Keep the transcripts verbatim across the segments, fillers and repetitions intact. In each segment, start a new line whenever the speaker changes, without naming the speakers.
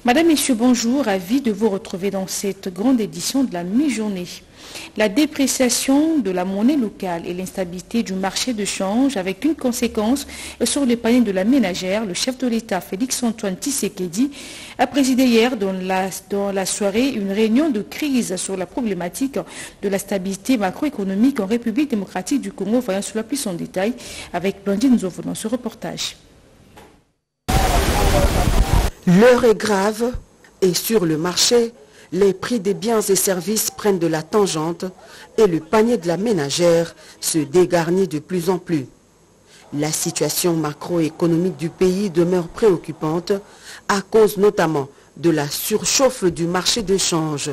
Madame, Messieurs, bonjour, ravi de vous retrouver dans cette grande édition de la mi-journée. La dépréciation de la monnaie locale et l'instabilité du marché de change avec une conséquence sur le panier de la ménagère, le chef de l'État Félix-Antoine Tshisekedi a présidé hier dans la, dans la soirée une réunion de crise sur la problématique de la stabilité macroéconomique en République démocratique du Congo. Voyons cela plus en détail avec Blandine Nzovo dans ce reportage.
L'heure est grave et sur le marché, les prix des biens et services prennent de la tangente et le panier de la ménagère se dégarnit de plus en plus. La situation macroéconomique du pays demeure préoccupante à cause notamment de la surchauffe du marché de change.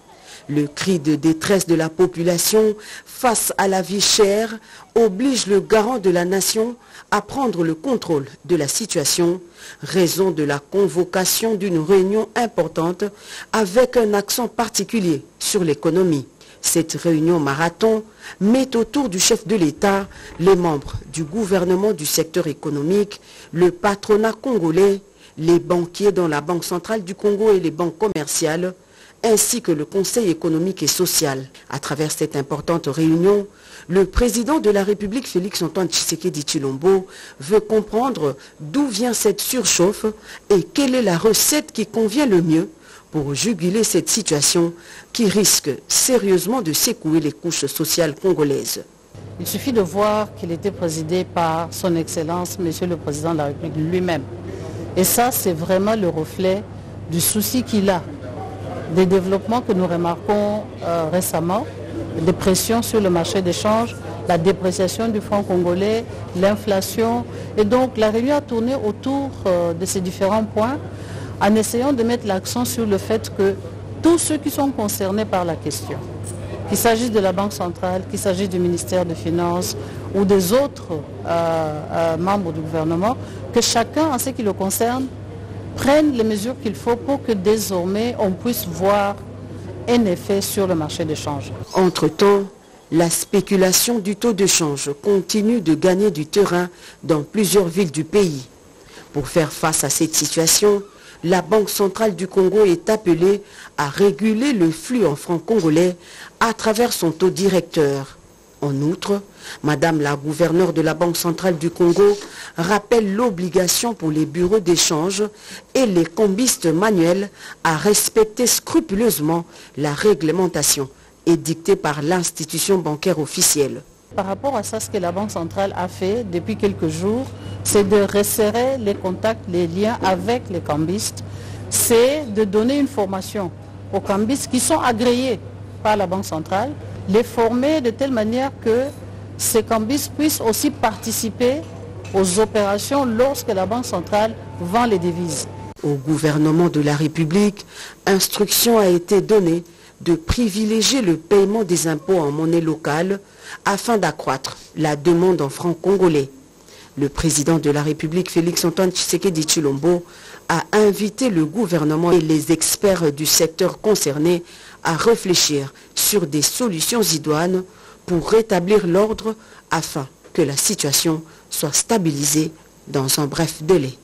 Le cri de détresse de la population face à la vie chère oblige le garant de la nation à prendre le contrôle de la situation, raison de la convocation d'une réunion importante avec un accent particulier sur l'économie. Cette réunion marathon met autour du chef de l'État les membres du gouvernement du secteur économique, le patronat congolais, les banquiers dans la Banque centrale du Congo et les banques commerciales, ainsi que le Conseil économique et social. À travers cette importante réunion, le président de la République, Félix-Antoine Tshisekedi Tshilombo, veut comprendre d'où vient cette surchauffe et quelle est la recette qui convient le mieux pour juguler cette situation qui risque sérieusement de secouer les couches sociales congolaises.
Il suffit de voir qu'il était présidé par son Excellence, Monsieur le Président de la République lui-même. Et ça, c'est vraiment le reflet du souci qu'il a, des développements que nous remarquons euh, récemment, des pressions sur le marché d'échange, la dépréciation du franc congolais, l'inflation. Et donc la réunion a tourné autour euh, de ces différents points en essayant de mettre l'accent sur le fait que tous ceux qui sont concernés par la question, qu'il s'agisse de la Banque centrale, qu'il s'agisse du ministère des Finances ou des autres euh, euh, membres du gouvernement, que chacun, en ce qui le concerne, prenne les mesures qu'il faut pour que désormais on puisse voir un effet sur le marché de change.
Entre-temps, la spéculation du taux de change continue de gagner du terrain dans plusieurs villes du pays. Pour faire face à cette situation, la Banque centrale du Congo est appelée à réguler le flux en francs congolais à travers son taux directeur. En outre, Madame la gouverneure de la Banque centrale du Congo rappelle l'obligation pour les bureaux d'échange et les cambistes manuels à respecter scrupuleusement la réglementation édictée par l'institution bancaire officielle.
Par rapport à ça, ce que la Banque centrale a fait depuis quelques jours, c'est de resserrer les contacts, les liens avec les cambistes. C'est de donner une formation aux cambistes qui sont agréés par la Banque centrale, les former de telle manière que ces cambistes puissent aussi participer aux opérations lorsque la Banque centrale vend les devises.
Au gouvernement de la République, instruction a été donnée de privilégier le paiement des impôts en monnaie locale afin d'accroître la demande en francs congolais. Le président de la République, Félix-Antoine Tshisekedi Tshilombo, a invité le gouvernement et les experts du secteur concerné à réfléchir sur des solutions idoines pour rétablir l'ordre afin que la situation soit stabilisée dans un bref délai.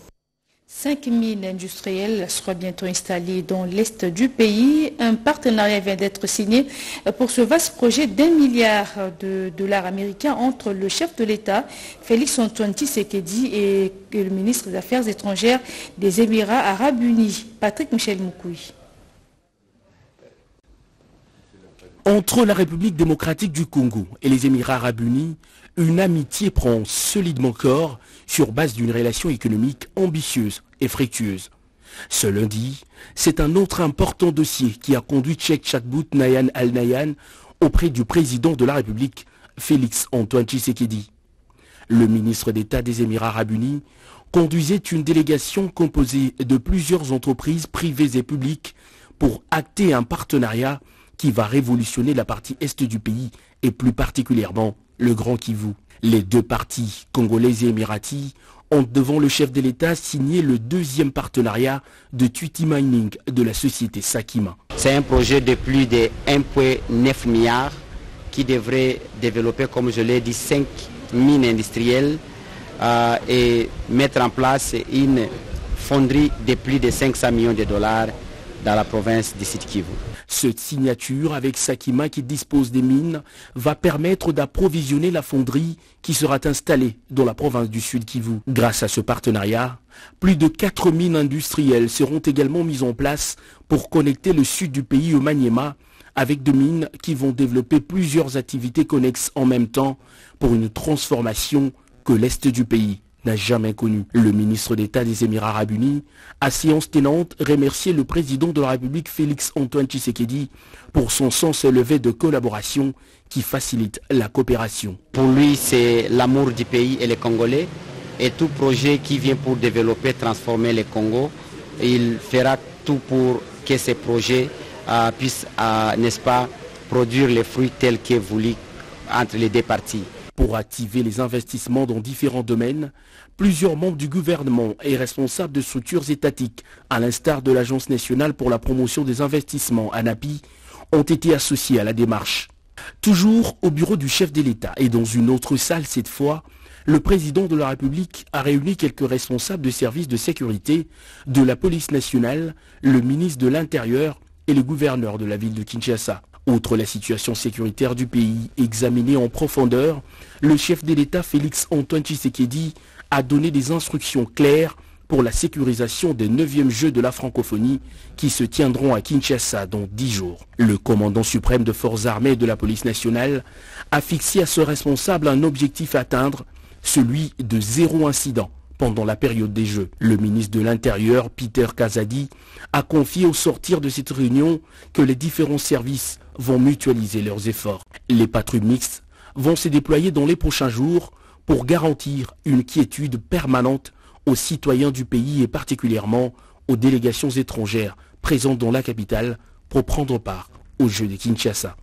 cinq mille industriels seront bientôt installés dans l'est du pays. Un partenariat vient d'être signé pour ce vaste projet d'un milliard de dollars américains entre le chef de l'État, Félix-Antoine Tshisekedi, et le ministre des Affaires étrangères des Émirats arabes unis, Patrick Michel Moukoui.
Entre la République démocratique du Congo et les Émirats arabes unis, une amitié prend solidement corps sur base d'une relation économique ambitieuse et fructueuse. Ce lundi, c'est un autre important dossier qui a conduit Cheikh Chakbout Nayan Al-Nayan auprès du président de la République, Félix-Antoine Tshisekedi. Le ministre d'État des Émirats arabes unis conduisait une délégation composée de plusieurs entreprises privées et publiques pour acter un partenariat qui va révolutionner la partie est du pays et plus particulièrement le Grand Kivu. Les deux parties, congolaises et émiratis, ont devant le chef de l'État signé le deuxième partenariat de Tuiti Mining de la société Sakima.
C'est un projet de plus de un virgule neuf milliard qui devrait développer, comme je l'ai dit, cinq mines industrielles euh, et mettre en place une fonderie de plus de cinq cents millions de dollars dans la province du Sud Kivu.
Cette signature avec Sakima qui dispose des mines va permettre d'approvisionner la fonderie qui sera installée dans la province du Sud Kivu. Grâce à ce partenariat, plus de quatre mines industrielles seront également mises en place pour connecter le sud du pays au Maniema avec des mines qui vont développer plusieurs activités connexes en même temps pour une transformation que l'Est du pays n'a jamais connu. Le ministre d'État des Émirats Arabes Unis a séance tenante remercié le président de la République Félix Antoine Tshisekedi pour son sens élevé de collaboration qui facilite la coopération.
Pour lui, c'est l'amour du pays et les Congolais et tout projet qui vient pour développer, transformer le Congo, il fera tout pour que ces projets euh, puissent, euh, n'est-ce pas, produire les fruits tels que voulu entre les deux parties.
Pour activer les investissements dans différents domaines, plusieurs membres du gouvernement et responsables de structures étatiques, à l'instar de l'Agence nationale pour la promotion des investissements, ANAPI, ont été associés à la démarche. Toujours au bureau du chef de l'État et dans une autre salle cette fois, le président de la République a réuni quelques responsables de services de sécurité, de la police nationale, le ministre de l'Intérieur et le gouverneur de la ville de Kinshasa. Outre la situation sécuritaire du pays examinée en profondeur, le chef de l'État Félix Antoine Tshisekedi a donné des instructions claires pour la sécurisation des neuvièmes Jeux de la francophonie qui se tiendront à Kinshasa dans dix jours. Le commandant suprême de forces armées et de la police nationale a fixé à ce responsable un objectif à atteindre, celui de zéro incident pendant la période des Jeux. Le ministre de l'Intérieur, Peter Kazadi, a confié au sortir de cette réunion que les différents services vont mutualiser leurs efforts. Les patrouilles mixtes vont se déployer dans les prochains jours pour garantir une quiétude permanente aux citoyens du pays et particulièrement aux délégations étrangères présentes dans la capitale pour prendre part aux Jeux de Kinshasa.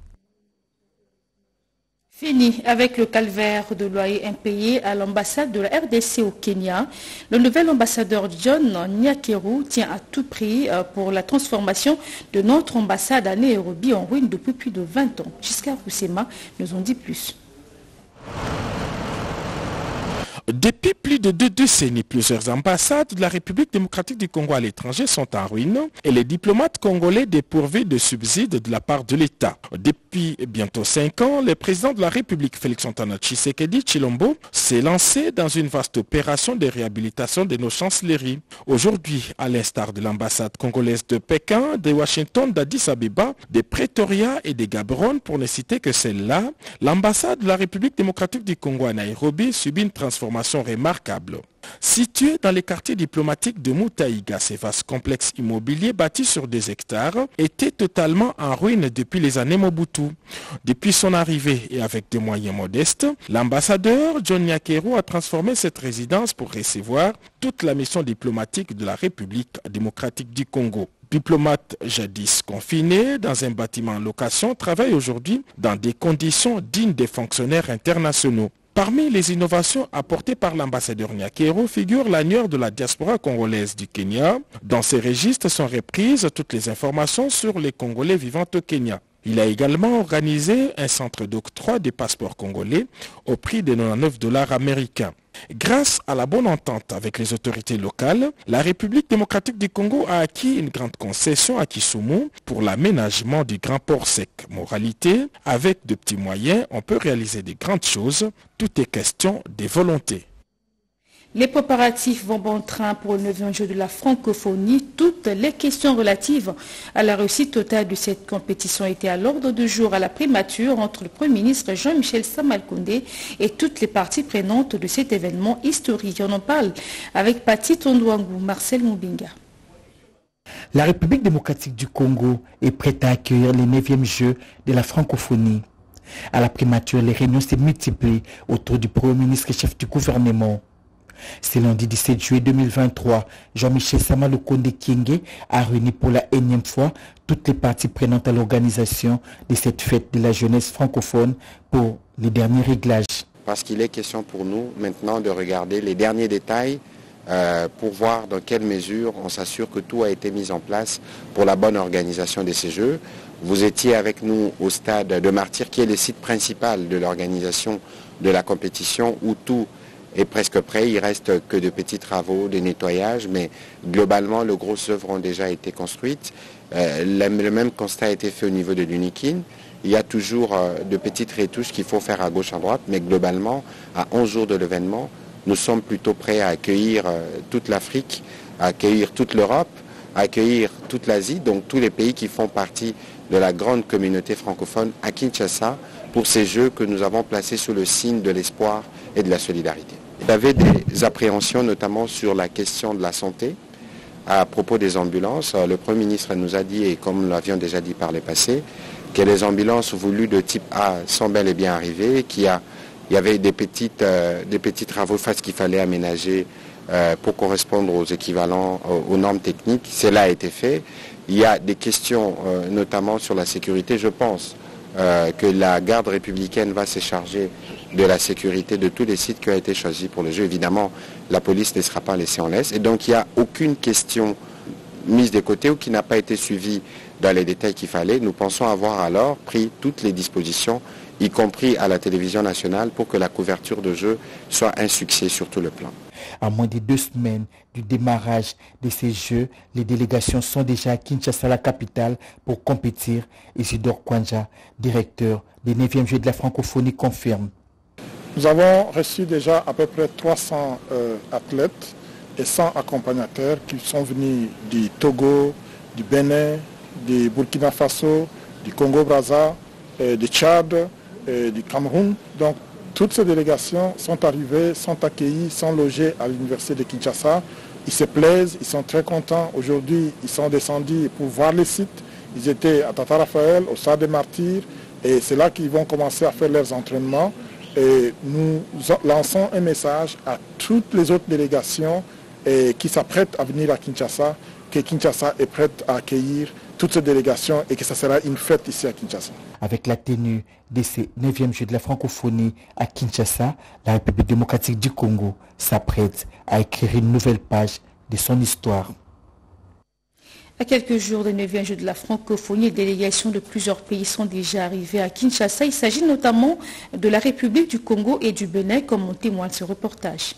Fini avec le calvaire de loyer impayé à l'ambassade de la R D C au Kenya. Le nouvel ambassadeur John Nyakeru tient à tout prix pour la transformation de notre ambassade à Nairobi en ruine depuis plus de vingt ans. Giscard Roussema nous en dit plus.
Depuis plus de deux décennies, plusieurs ambassades de la République démocratique du Congo à l'étranger sont en ruine et les diplomates congolais dépourvus de subsides de la part de l'État. Depuis bientôt cinq ans, le président de la République, Félix Antoine Tshisekedi Tshilombo, s'est lancé dans une vaste opération de réhabilitation de nos chancelleries. Aujourd'hui, à l'instar de l'ambassade congolaise de Pékin, de Washington, d'Addis Abeba, de Pretoria et de Gaborone, pour ne citer que celle-là, l'ambassade de la République démocratique du Congo à Nairobi subit une transformation remarquable. Situé dans les quartiers diplomatiques de Moutaïga, ce vaste complexe immobilier bâti sur des hectares était totalement en ruine depuis les années Mobutu. Depuis son arrivée et avec des moyens modestes, l'ambassadeur John Nyakeru a transformé cette résidence pour recevoir toute la mission diplomatique de la République démocratique du Congo. Diplomate jadis confiné dans un bâtiment en location, travaille aujourd'hui dans des conditions dignes des fonctionnaires internationaux. Parmi les innovations apportées par l'ambassadeur Nyakeru figure l'annuaire de la diaspora congolaise du Kenya. Dans ces registres sont reprises toutes les informations sur les Congolais vivant au Kenya. Il a également organisé un centre d'octroi des passeports congolais au prix de quatre-vingt-dix-neuf dollars américains. Grâce à la bonne entente avec les autorités locales, la République démocratique du Congo a acquis une grande concession à Kisumu pour l'aménagement du Grand Port Sec. Moralité, avec de petits moyens, on peut réaliser de grandes choses. Tout est question des volontés.
Les préparatifs vont bon train pour le neuvième Jeu de la francophonie. Toutes les questions relatives à la réussite totale de cette compétition étaient à l'ordre du jour à la primature entre le Premier ministre Jean-Michel Sama-Lukonde et toutes les parties prenantes de cet événement historique. On en parle avec Pati Tondouangou, Marcel Moubinga.
La République démocratique du Congo est prête à accueillir les neuvièmes Jeux de la francophonie. À la primature, les réunions s'est multipliées autour du Premier ministre et chef du gouvernement. Ce lundi dix-sept juillet deux mille vingt-trois, Jean-Michel Sama-Lukonde Kyenge a réuni pour la énième fois toutes les parties prenantes à l'organisation de cette fête de la jeunesse francophone pour les derniers réglages.
Parce qu'il est question pour nous maintenant de regarder les derniers détails euh, pour voir dans quelle mesure on s'assure que tout a été mis en place pour la bonne organisation de ces Jeux. Vous étiez avec nous au stade de Martyr qui est le site principal de l'organisation de la compétition où tout est presque prêt. Il reste que de petits travaux de nettoyage, mais globalement, les grosses œuvres ont déjà été construites. Euh, le même constat a été fait au niveau de l'Unikin. Il y a toujours euh, de petites retouches qu'il faut faire à gauche, à droite, mais globalement, à onze jours de l'événement, nous sommes plutôt prêts à accueillir euh, toute l'Afrique, à accueillir toute l'Europe, à accueillir toute l'Asie, donc tous les pays qui font partie de la grande communauté francophone à Kinshasa, pour ces Jeux que nous avons placés sous le signe de l'espoir et de la solidarité. Il y avait des appréhensions notamment sur la question de la santé à propos des ambulances. Le Premier ministre nous a dit, et comme nous l'avions déjà dit par le passé, que les ambulances voulues de type A sont bel et bien arrivées, qu'il y, a, il y avait des, petites, euh, des petits travaux face qu'il fallait aménager euh, pour correspondre aux équivalents, aux, aux normes techniques. Cela a été fait. Il y a des questions euh, notamment sur la sécurité, je pense. Euh, que la garde républicaine va se charger de la sécurité de tous les sites qui ont été choisis pour le jeu. Évidemment, la police ne sera pas laissée en laisse. Et donc, il n'y a aucune question mise de côté ou qui n'a pas été suivie dans les détails qu'il fallait. Nous pensons avoir alors pris toutes les dispositions, y compris à la télévision nationale, pour que la couverture de jeu soit un succès sur tout le plan.
À moins de deux semaines du démarrage de ces Jeux, les délégations sont déjà à Kinshasa, la capitale, pour compétir. Isidore Kwanja, directeur des neuvièmes Jeux de la francophonie, confirme.
Nous avons reçu déjà à peu près trois cents euh, athlètes et cent accompagnateurs qui sont venus du Togo, du Bénin, du Burkina Faso, du Congo-Brazza, euh, du Tchad, euh, du Cameroun. Donc, toutes ces délégations sont arrivées, sont accueillies, sont logées à l'université de Kinshasa. Ils se plaisent, ils sont très contents. Aujourd'hui, ils sont descendus pour voir les sites. Ils étaient à Tata Raphaël, au Stade des Martyrs, et c'est là qu'ils vont commencer à faire leurs entraînements. Et nous lançons un message à toutes les autres délégations et qui s'apprêtent à venir à Kinshasa, que Kinshasa est prête à accueillir toutes ces délégations et que ça sera une fête ici à Kinshasa.
Avec la tenue de ces neuvièmes Jeux de la francophonie à Kinshasa, la République démocratique du Congo s'apprête à écrire une nouvelle page de son histoire.
À quelques jours des neuvièmes Jeux de la francophonie, les délégations de plusieurs pays sont déjà arrivées à Kinshasa. Il s'agit notamment de la République du Congo et du Bénin, comme en témoigne ce reportage.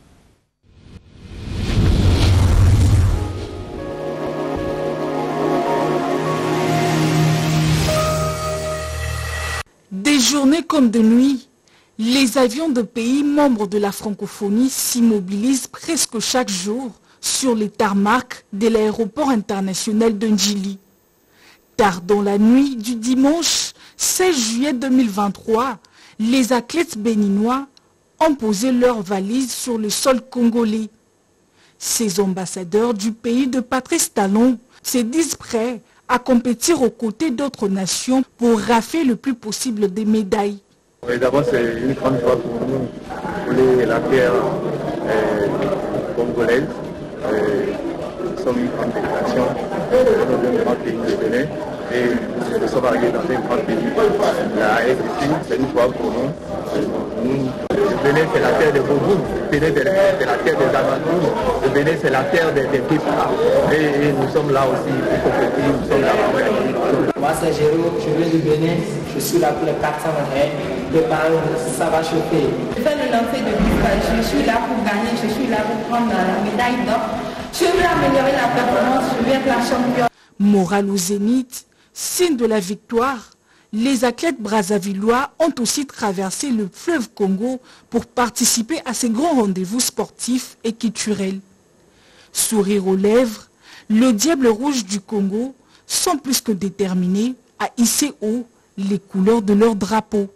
Des journées comme de nuit, les avions de pays membres de la francophonie s'immobilisent presque chaque jour sur les tarmacs de l'aéroport international de Ndjili. Tard dans la nuit du dimanche seize juillet deux mille vingt-trois, les athlètes béninois ont posé leurs valises sur le sol congolais. Ces ambassadeurs du pays de Patrice Talon se disent prêts à compétir aux côtés d'autres nations pour rafler le plus possible des médailles.
D'abord, c'est une grande joie pour nous, pour la terre euh, congolaise. Euh, nous sommes une grande délégation, nous sommes un grand pays de Bénin et nous sommes arrivés dans un grand pays. La R D C, c'est une joie pour nous. nous le Bénin, c'est la terre des Boubou, le Bénin, c'est la terre des Amadou, le Bénin, c'est la terre des Pipa. Et, et nous sommes là aussi pour compétir, nous sommes là pour gagner.
Moi, c'est Jérôme, je viens du Bénin, je suis là pour les quatre cents mètres. Le parole, ça va chauffer.
Je fais le lancer de bifage, je suis là pour gagner, je suis là pour prendre la médaille d'or. Je veux améliorer la performance, je veux être la championne.
Moral au zénith, signe de la victoire, les athlètes brazzavillois ont aussi traversé le fleuve Congo pour participer à ces grands rendez-vous sportifs et culturels. Sourire aux lèvres, le Diable rouge du Congo sont plus que déterminés à hisser haut les couleurs de leur drapeau.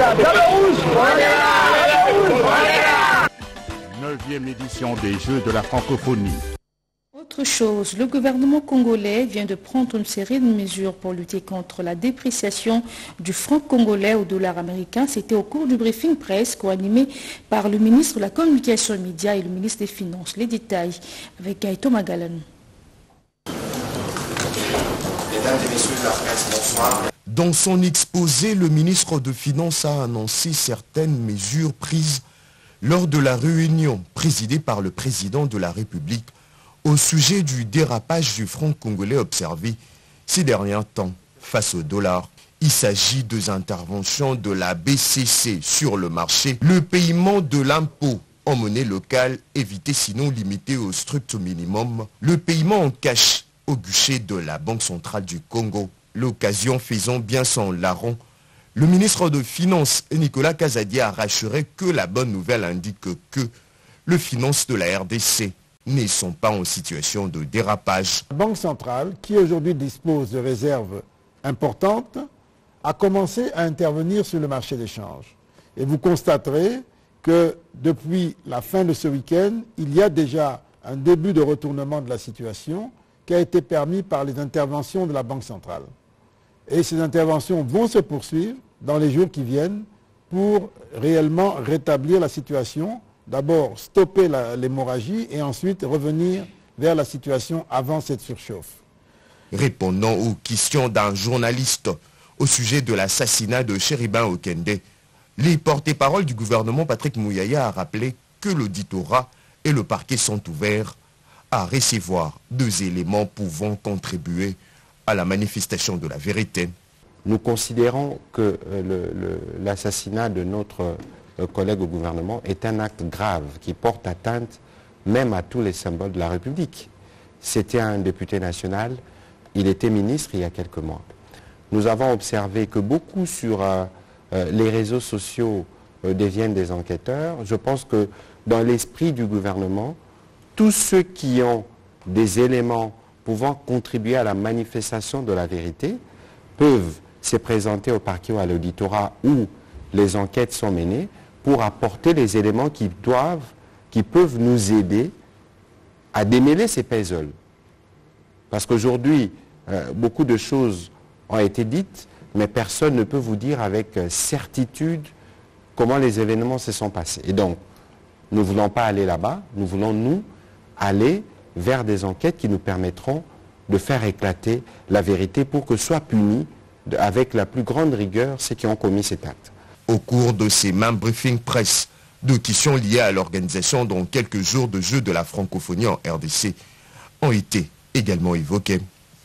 Neuvième édition des Jeux de la francophonie.
Autre chose, le gouvernement congolais vient de prendre une série de mesures pour lutter contre la dépréciation du franc congolais au dollar américain. C'était au cours du briefing presse co-animé par le ministre de la Communication et des Médias et le ministre des Finances. Les détails avec Gaëto Magalan.
Mesdames et messieurs de la presse, bonsoir. Dans son exposé, le ministre des Finances a annoncé certaines mesures prises lors de la réunion présidée par le président de la République au sujet du dérapage du franc congolais observé ces derniers temps face au dollar. Il s'agit des interventions de la B C C sur le marché, le paiement de l'impôt en monnaie locale, éviter sinon limiter au strict minimum le paiement en cash au guichet de la Banque centrale du Congo. L'occasion faisant bien son larron, le ministre de Finances Nicolas Kazadi a rassuré que la bonne nouvelle indique que les finances de la R D C ne sont pas en situation de dérapage.
La Banque centrale, qui aujourd'hui dispose de réserves importantes, a commencé à intervenir sur le marché des changes. Et vous constaterez que depuis la fin de ce week-end, il y a déjà un début de retournement de la situation qui a été permis par les interventions de la Banque centrale. Et ces interventions vont se poursuivre dans les jours qui viennent pour réellement rétablir la situation. D'abord stopper l'hémorragie et ensuite revenir vers la situation avant cette surchauffe.
Répondant aux questions d'un journaliste au sujet de l'assassinat de Chéribin Okende, les porte-parole du gouvernement Patrick Mouyaya a rappelé que l'auditorat et le parquet sont ouverts à recevoir deux éléments pouvant contribuer à la manifestation de la vérité.
Nous considérons que l'assassinat de notre collègue au gouvernement est un acte grave qui porte atteinte même à tous les symboles de la République. C'était un député national, il était ministre il y a quelques mois. Nous avons observé que beaucoup sur euh, les réseaux sociaux euh, deviennent des enquêteurs. Je pense que dans l'esprit du gouvernement, tous ceux qui ont des éléments pouvant contribuer à la manifestation de la vérité peuvent se présenter au parquet ou à l'auditorat où les enquêtes sont menées pour apporter les éléments qui doivent, qui peuvent nous aider à démêler ces puzzles. Parce qu'aujourd'hui, euh, beaucoup de choses ont été dites, mais personne ne peut vous dire avec certitude comment les événements se sont passés. Et donc, nous ne voulons pas aller là-bas, nous voulons, nous, aller vers des enquêtes qui nous permettront de faire éclater la vérité pour que soient punis avec la plus grande rigueur ceux qui ont commis cet acte.
Au cours de ces mêmes briefings presse, deux questions liées à l'organisation dans quelques jours de Jeux de la francophonie en R D C ont été également évoquées.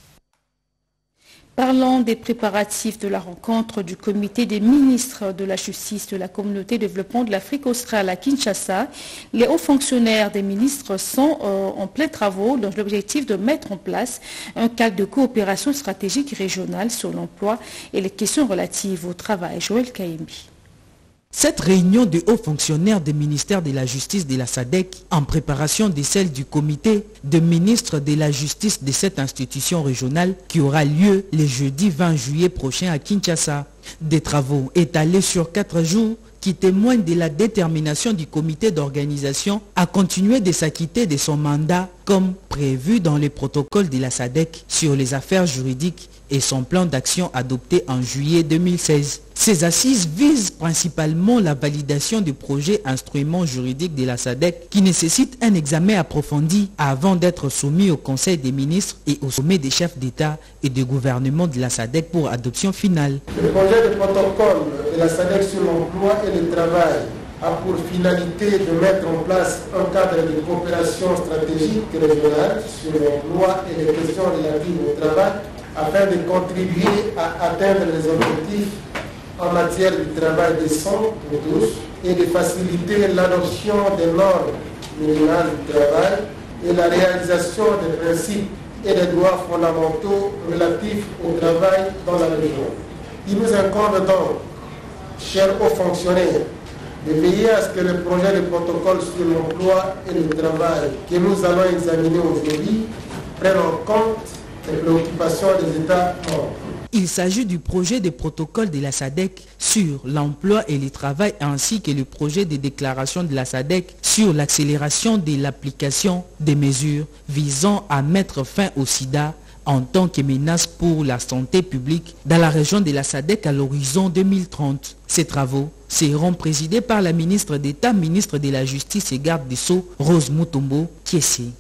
Parlant des préparatifs de la rencontre du comité des ministres de la justice de la communauté de développement de l'Afrique australe à Kinshasa, les hauts fonctionnaires des ministres sont euh, en plein travaux dans l'objectif de mettre en place un cadre de coopération stratégique régionale sur l'emploi et les questions relatives au travail. Joël Kaimbi.
Cette réunion de hauts fonctionnaires des ministères de la Justice de la S A D C, en préparation de celle du comité de ministres de la Justice de cette institution régionale qui aura lieu le jeudi vingt juillet prochain à Kinshasa. Des travaux étalés sur quatre jours qui témoignent de la détermination du comité d'organisation à continuer de s'acquitter de son mandat comme prévu dans les protocoles de la S A D C sur les affaires juridiques et son plan d'action adopté en juillet deux mille seize. Ces assises visent principalement la validation du projet instrument juridique de la S A D C qui nécessite un examen approfondi avant d'être soumis au Conseil des ministres et au sommet des chefs d'État et de gouvernement de la S A D C pour adoption finale.
Le projet de protocole de la S A D C sur l'emploi et le travail a pour finalité de mettre en place un cadre de coopération stratégique régionale sur l'emploi et les questions relatives au travail afin de contribuer à atteindre les objectifs en matière de travail décent pour tous et de faciliter l'adoption des normes minimales du travail et la réalisation des principes et des droits fondamentaux relatifs au travail dans la région. Il nous incombe donc, chers hauts fonctionnaires, de veiller à ce que le projet de protocole sur l'emploi et le travail que nous allons examiner aujourd'hui prenne en compte les préoccupations des États membres.
Il s'agit du projet de protocole de la S A D C sur l'emploi et le travail ainsi que le projet de déclaration de la S A D C sur l'accélération de l'application des mesures visant à mettre fin au sida en tant que menace pour la santé publique dans la région de la S A D C à l'horizon deux mille trente. Ces travaux seront présidés par la ministre d'État, ministre de la Justice et garde des Sceaux, Rose Mutombo Kiesé.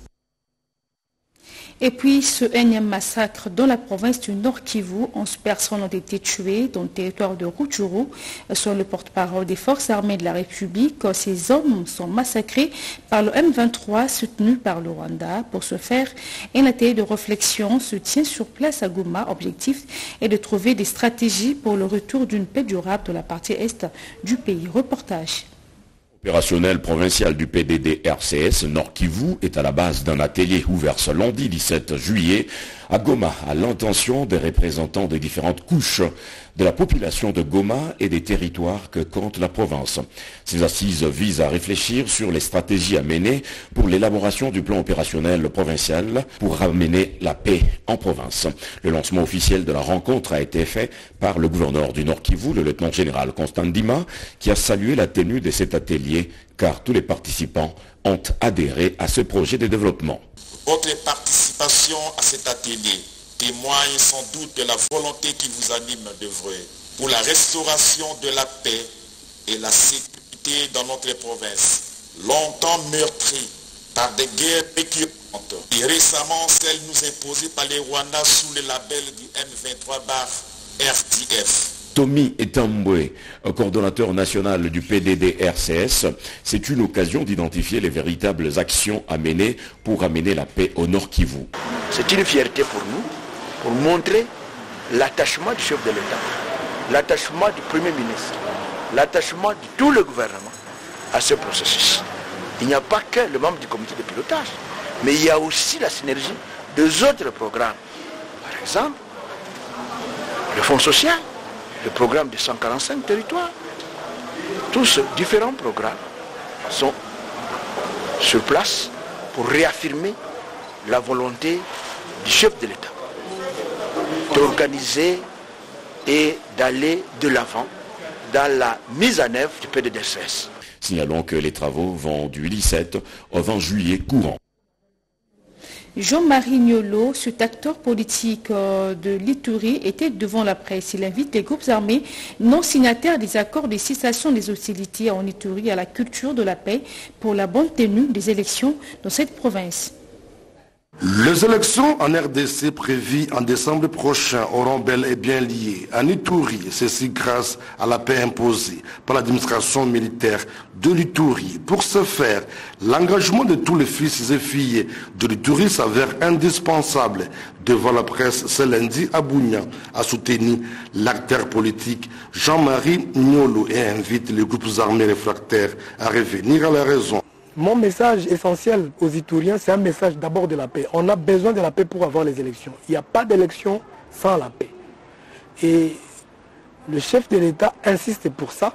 Et puis, ce énième massacre dans la province du Nord Kivu, onze personnes ont été tuées dans le territoire de Rutshuru. Sur le porte-parole des forces armées de la République, ces hommes sont massacrés par le M vingt-trois soutenu par le Rwanda. Pour ce faire, un atelier de réflexion se tient sur place à Goma. Objectif est de trouver des stratégies pour le retour d'une paix durable de la partie est du pays. Reportage.
Opérationnel provincial du P D D R C S Nord Kivu est à la base d'un atelier ouvert ce lundi dix-sept juillet à Goma à l'intention des représentants des différentes couches de la population de Goma et des territoires que compte la province. Ces assises visent à réfléchir sur les stratégies à mener pour l'élaboration du plan opérationnel provincial pour ramener la paix en province. Le lancement officiel de la rencontre a été fait par le gouverneur du Nord Kivu, le lieutenant-général Constant Ndima, qui a salué la tenue de cet atelier car tous les participants ont adhéré à ce projet de développement.
Votre participation à cet atelier témoigne sans doute de la volonté qui vous anime d'œuvrer pour la restauration de la paix et la sécurité dans notre province, longtemps meurtrie par des guerres récurrentes et récemment celles nous imposées par les Rwandais sous le label du M vingt-trois R D F.
Tommy Etambwe, coordonnateur national du P D D R C S, c'est une occasion d'identifier les véritables actions à mener pour amener la paix au Nord Kivu.
C'est une fierté pour nous, pour montrer l'attachement du chef de l'État, l'attachement du Premier ministre, l'attachement de tout le gouvernement à ce processus. Il n'y a pas que le membre du comité de pilotage, mais il y a aussi la synergie des autres programmes. Par exemple, le Fonds social, le programme de cent quarante-cinq territoires. Tous ces différents programmes sont sur place pour réaffirmer la volonté du chef de l'État d'organiser et d'aller de l'avant dans la mise en œuvre du P D D R C S.
Signalons que les travaux vont du dix-sept au vingt juillet courant.
Jean-Marie Niolo, cet acteur politique de l'Ituri, était devant la presse. Il invite les groupes armés non signataires des accords de cessation des hostilités en Ituri à la culture de la paix pour la bonne tenue des élections dans cette province.
Les élections en R D C prévues en décembre prochain auront bel et bien lié en Ituri, ceci grâce à la paix imposée par l'administration militaire de l'Ituri. Pour ce faire, l'engagement de tous les fils et filles de l'Ituri s'avère indispensable. Devant la presse ce lundi, Abounia a soutenu l'acteur politique Jean-Marie Niolo et invite les groupes armés réfractaires à revenir à la raison.
Mon message essentiel aux Ituriens, c'est un message d'abord de la paix. On a besoin de la paix pour avoir les élections. Il n'y a pas d'élection sans la paix. Et le chef de l'État insiste pour ça.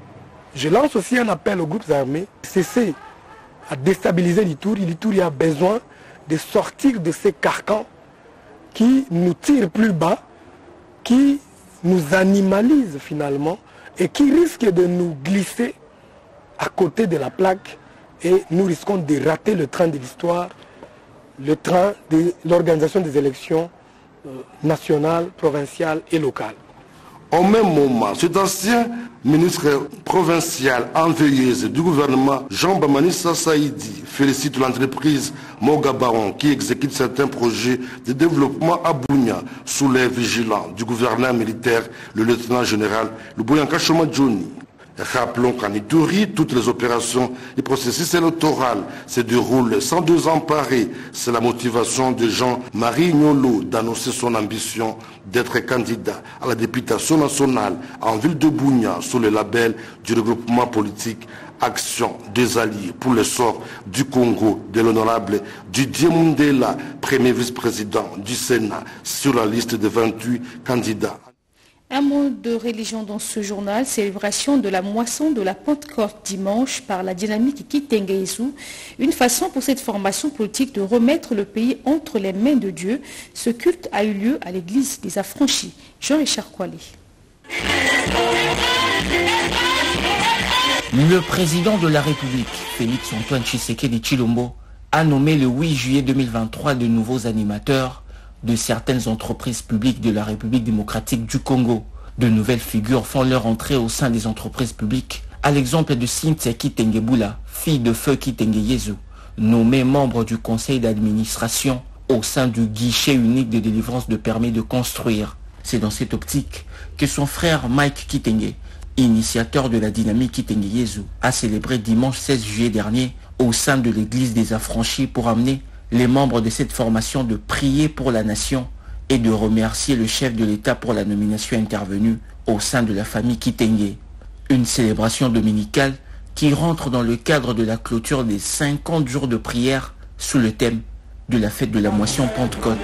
Je lance aussi un appel aux groupes armés. Cesser à déstabiliser l'Ituri. L'Ituri a besoin de sortir de ces carcans qui nous tirent plus bas, qui nous animalisent finalement et qui risquent de nous glisser à côté de la plaque. Et nous risquons de rater le train de l'histoire, le train de l'organisation des élections euh, nationales, provinciales et locales.
Au même moment, cet ancien ministre provincial en veilleuse du gouvernement, Jean Bamanissa Saïdi, félicite l'entreprise Mogabaron qui exécute certains projets de développement à Bounia sous les vigilants du gouverneur militaire, le lieutenant-général Luboyanka Choma Johnny. Rappelons qu'en Ituri, toutes les opérations et processus électoraux se déroulent sans deux emparés. C'est la motivation de Jean-Marie Niolo d'annoncer son ambition d'être candidat à la députation nationale en ville de Bounia sous le label du regroupement politique Action des Alliés pour le sort du Congo de l'honorable Didier Mundela, premier vice-président du Sénat sur la liste de vingt-huit candidats.
Un mot de religion dans ce journal, célébration de la moisson de la Pentecôte dimanche par la dynamique Kitengeyesu, une façon pour cette formation politique de remettre le pays entre les mains de Dieu. Ce culte a eu lieu à l'église des Affranchis. Jean-Richard Koualé.
Le président de la République, Félix Antoine Tshisekedi Tshilombo, a nommé le huit juillet deux mille vingt-trois de nouveaux animateurs de certaines entreprises publiques de la République démocratique du Congo. De nouvelles figures font leur entrée au sein des entreprises publiques, à l'exemple de Cynthia Kitengebula, fille de feu Kitengeyesu, nommée membre du conseil d'administration au sein du guichet unique de délivrance de permis de construire. C'est dans cette optique que son frère Mike Kitenge, initiateur de la dynamique Kitengeyesu, a célébré dimanche seize juillet dernier au sein de l'église des Affranchis pour amener les membres de cette formation de prier pour la nation et de remercier le chef de l'État pour la nomination intervenue au sein de la famille Kitenge. Une célébration dominicale qui rentre dans le cadre de la clôture des cinquante jours de prière sous le thème de la fête de la moisson Pentecôte.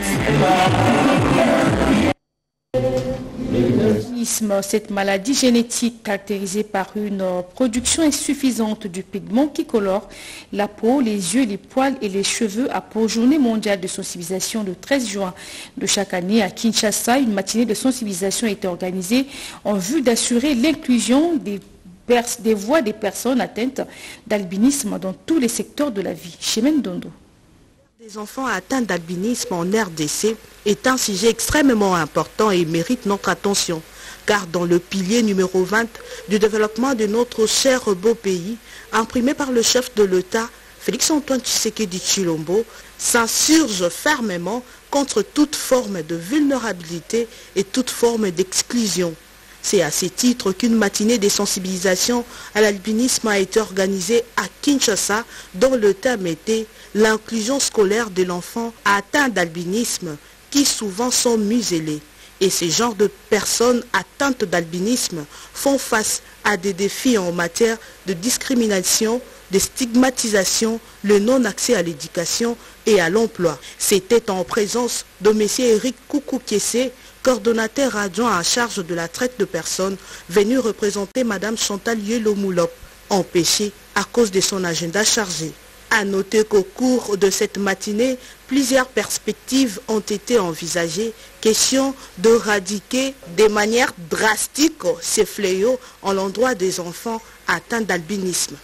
Cette maladie génétique caractérisée par une production insuffisante du pigment qui colore la peau, les yeux, les poils et les cheveux a pour journée mondiale de sensibilisation le treize juin de chaque année à Kinshasa. Une matinée de sensibilisation a été organisée en vue d'assurer l'inclusion des, des voix des personnes atteintes d'albinisme dans tous les secteurs de la vie. Chemen Dondo.
Les enfants atteints d'albinisme en R D C est un sujet extrêmement important et mérite notre attention. Car dans le pilier numéro vingt du développement de notre cher beau pays, imprimé par le chef de l'État, Félix-Antoine Tshisekedi Tshilombo, s'insurge fermement contre toute forme de vulnérabilité et toute forme d'exclusion. C'est à ce titre qu'une matinée de sensibilisation à l'albinisme a été organisée à Kinshasa, dont le thème était l'inclusion scolaire de l'enfant atteint d'albinisme, qui souvent sont muselés. Et ces genres de personnes atteintes d'albinisme font face à des défis en matière de discrimination, de stigmatisation, le non-accès à l'éducation et à l'emploi. C'était en présence de M. Eric Koukou-Kiessé, coordonnateur adjoint en charge de la traite de personnes, venu représenter Mme Chantal Yelomoulop, empêchée à cause de son agenda chargé. À noter qu'au cours de cette matinée, plusieurs perspectives ont été envisagées, question de éradiquer de manière drastique ces fléaux en l'endroit des enfants atteints d'albinisme.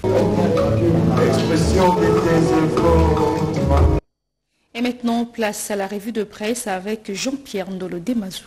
Et maintenant, place à la revue de presse avec Jean-Pierre Ndolo Demazou.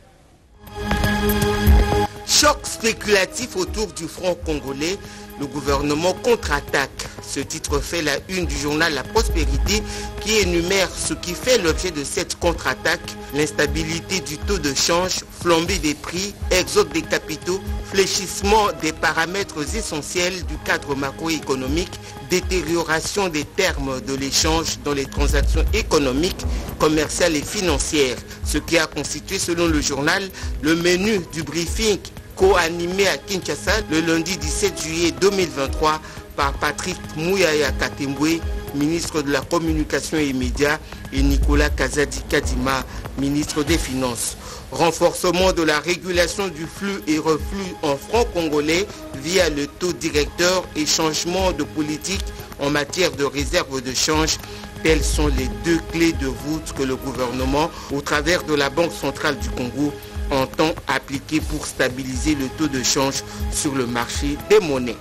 Choc spéculatif autour du front congolais, le gouvernement contre-attaque. Ce titre fait la une du journal La Prospérité qui énumère ce qui fait l'objet de cette contre-attaque: l'instabilité du taux de change, flambée des prix, exode des capitaux, fléchissement des paramètres essentiels du cadre macroéconomique, détérioration des termes de l'échange dans les transactions économiques, commerciales et financières. Ce qui a constitué, selon le journal, le menu du briefing co-animé à Kinshasa le lundi dix-sept juillet deux mille vingt-trois par Patrick Mouyaya Katembwe, ministre de la Communication et Médias, et Nicolas Kazadi Kadima, ministre des Finances. Renforcement de la régulation du flux et reflux en francs congolais via le taux directeur et changement de politique en matière de réserve de change. Telles sont les deux clés de voûte que le gouvernement, au travers de la Banque centrale du Congo, entend appliquer pour stabiliser le taux de change sur le marché des monnaies.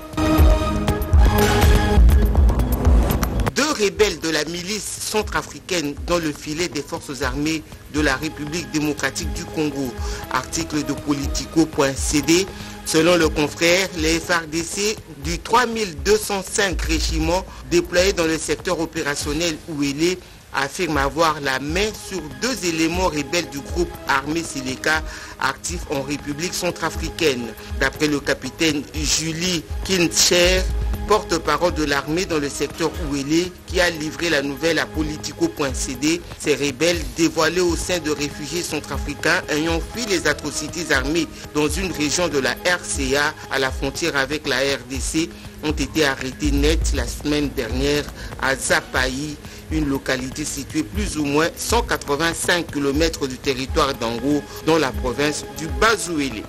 Deux rebelles de la milice centrafricaine dans le filet des forces armées de la République démocratique du Congo. Article de Politico point C D. Selon le confrère, les F A R D C du trois mille deux cent cinq régiment déployés dans le secteur opérationnel où il est affirme avoir la main sur deux éléments rebelles du groupe armé Séléka actif en République centrafricaine. D'après le capitaine Julie Kincher, porte-parole de l'armée dans le secteur où il est, qui a livré la nouvelle à Politico point C D, ces rebelles dévoilés au sein de réfugiés centrafricains ayant fui les atrocités armées dans une région de la R C A à la frontière avec la R D C ont été arrêtés net la semaine dernière à Zapaï, une localité située plus ou moins cent quatre-vingt-cinq kilomètres du territoire d'Ango, dans la province du Bas-Ouélé.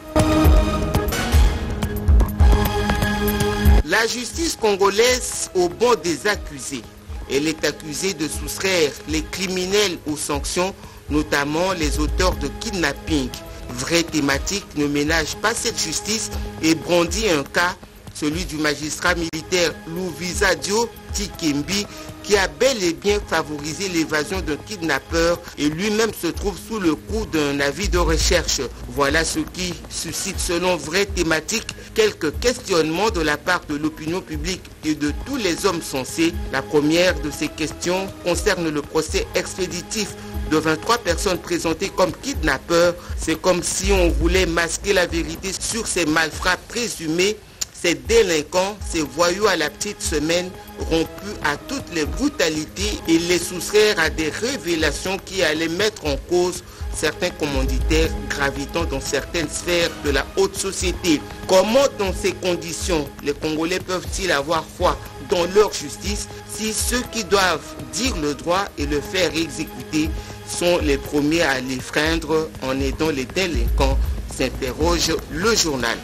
La justice congolaise au banc des accusés. Elle est accusée de soustraire les criminels aux sanctions, notamment les auteurs de kidnapping. Vraie thématique ne ménage pas cette justice et brandit un cas, celui du magistrat militaire Louvisa Dio Tikembi, qui a bel et bien favorisé l'évasion d'un kidnappeur et lui-même se trouve sous le coup d'un avis de recherche. Voilà ce qui suscite, selon Vraie Thématique, quelques questionnements de la part de l'opinion publique et de tous les hommes sensés. La première de ces questions concerne le procès expéditif de vingt-trois personnes présentées comme kidnappeurs. C'est comme si on voulait masquer la vérité sur ces malfrats présumés. Ces délinquants, ces voyous à la petite semaine, rompus à toutes les brutalités et les soustraire à des révélations qui allaient mettre en cause certains commanditaires gravitant dans certaines sphères de la haute société. Comment dans ces conditions les Congolais peuvent-ils avoir foi dans leur justice si ceux qui doivent dire le droit et le faire exécuter sont les premiers à les freindre en aidant les délinquants, s'interroge le journal.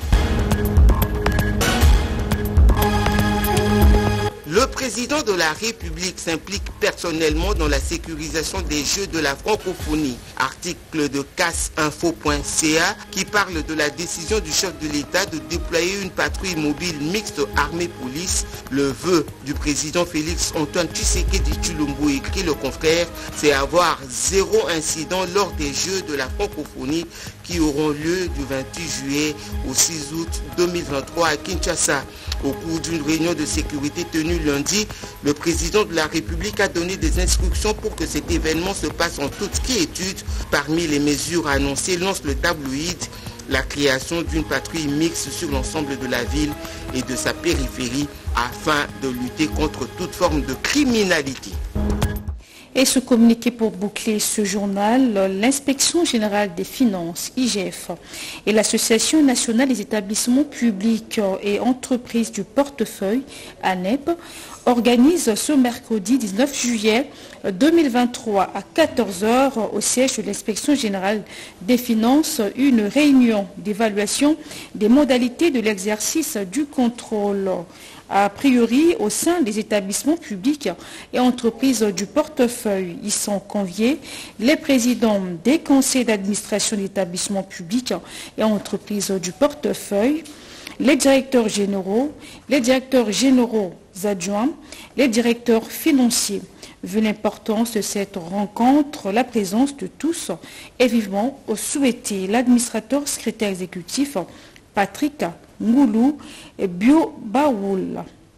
Le président de la République s'implique personnellement dans la sécurisation des Jeux de la francophonie. Article de casse info point c a qui parle de la décision du chef de l'État de déployer une patrouille mobile mixte armée-police. Le vœu du président Félix Antoine Tshisekedi Tshilombo, écrit le confrère, c'est avoir zéro incident lors des Jeux de la francophonie qui auront lieu du vingt-huit juillet au six août deux mille vingt-trois à Kinshasa. Au cours d'une réunion de sécurité tenue lundi, le président de la République a donné des instructions pour que cet événement se passe en toute quiétude. Parmi les mesures annoncées, lance le tabloïd la création d'une patrouille mixte sur l'ensemble de la ville et de sa périphérie afin de lutter contre toute forme de criminalité.
Et se communiquer pour boucler ce journal, l'Inspection générale des finances, I G F, et l'Association nationale des établissements publics et entreprises du portefeuille, A N E P, organisent ce mercredi dix-neuf juillet deux mille vingt-trois à quatorze heures au siège de l'Inspection générale des finances une réunion d'évaluation des modalités de l'exercice du contrôle. A priori, au sein des établissements publics et entreprises du portefeuille, y sont conviés les présidents des conseils d'administration d'établissements publics et entreprises du portefeuille, les directeurs généraux, les directeurs généraux adjoints, les directeurs financiers. Vu l'importance de cette rencontre, la présence de tous est vivement souhaitée. L'administrateur secrétaire exécutif, Patrick Ngoulou et Bio Baoul.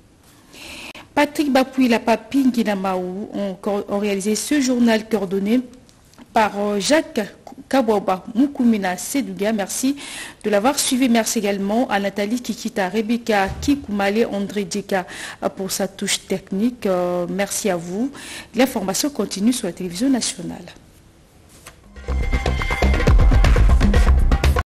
Patrick Bapouila Papi Nguinamaou ont, ont réalisé ce journal coordonné par Jacques Kabouaba Moukoumina Sedouga. Merci de l'avoir suivi. Merci également à Nathalie Kikita, Rebecca Kikoumale, André Djeka pour sa touche technique. Merci à vous. L'information continue sur la télévision nationale.